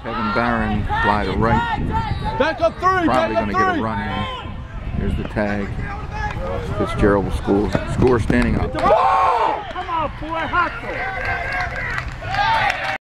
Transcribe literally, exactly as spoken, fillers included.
Kevin Barron fly to right. Back up three. Probably Back going up to get three. a run in. Here's the tag. Fitzgerald will score. Score standing up.